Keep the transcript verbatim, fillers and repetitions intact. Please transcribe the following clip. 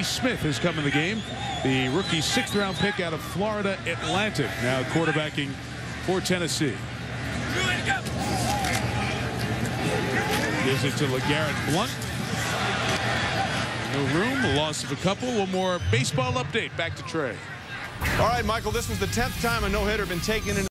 Smith has come in the game. The rookie sixth round pick out of Florida Atlantic, now quarterbacking for Tennessee. Gives it to LeGarrette Blount. No room, a loss of a couple. One more baseball update. Back to Trey. All right, Michael, this was the tenth time a no-hitter been taken in